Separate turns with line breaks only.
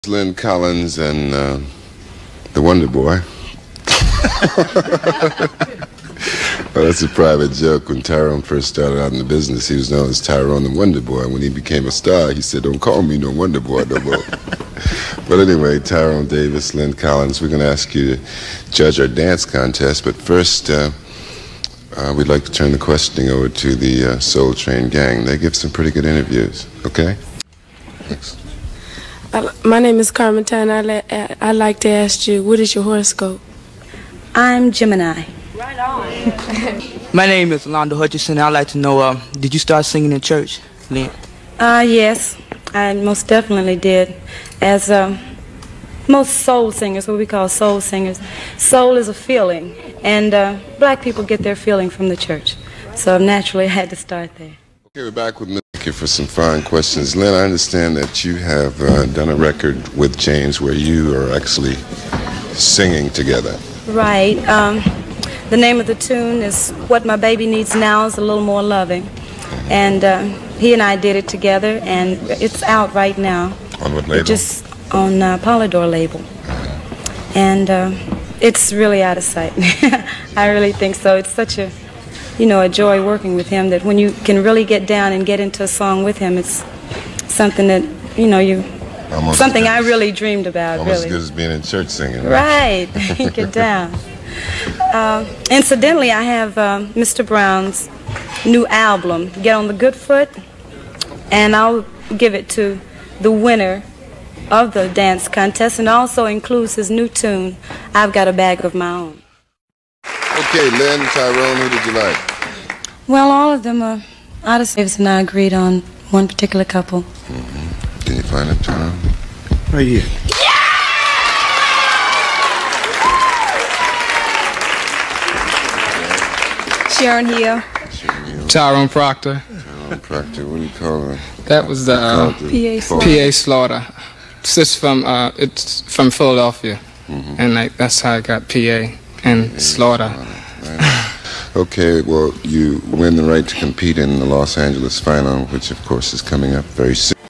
Lynn Collins and the Wonder Boy. Well, that's a private joke. When Tyrone first started out in the business, he was known as Tyrone the Wonder Boy. When he became a star, he said, "Don't call me no Wonder Boy no more." But anyway, Tyrone Davis, Lynn Collins, we're going to ask you to judge our dance contest. But first, we'd like to turn the questioning over to the Soul Train gang. They give some pretty good interviews. Okay? Thanks.
My name is Carmen Tan. I'd like to ask you, what is your horoscope?
I'm Gemini.
Right on.
My name is Alonzo Hutchinson. I'd like to know, did you start singing in church, Lynn?
Yes, I most definitely did. As most soul singers, what we call soul singers, soul is a feeling, and black people get their feeling from the church. So naturally, I had to start there.
Okay, we're back with Mickey for some fine questions. Lynn, I understand that you have done a record with James where you are actually singing together.
Right. The name of the tune is What My Baby Needs Now Is a Little More Loving. And he and I did it together, and it's out right now.
On what label?
Just on Polydor label. And it's really out of sight. I really think so. It's such a, a joy working with him, that when you can really get down and get into a song with him, it's something that,
Almost
something I really dreamed about,
almost
really.
as good as being in church singing.
Right. Get down. Incidentally, I have Mr. Brown's new album, Get on the Good Foot, and I'll give it to the winner of the dance contest, and also includes his new tune, I've Got a Bag of My Own.
Okay, Lynn, Tyrone, who did you like?
Well, all of them are artists, and I agreed on one particular couple.
Can you find it, Tyrone?
Right here.
Sharon Hill.
Tyrone Proctor.
Tyrone Proctor, what do you call her?
That was the PA Slaughter. It's from Philadelphia, and that's how I got PA and Slaughter.
Okay, well, you win the right to compete in the Los Angeles final, which of course is coming up very soon.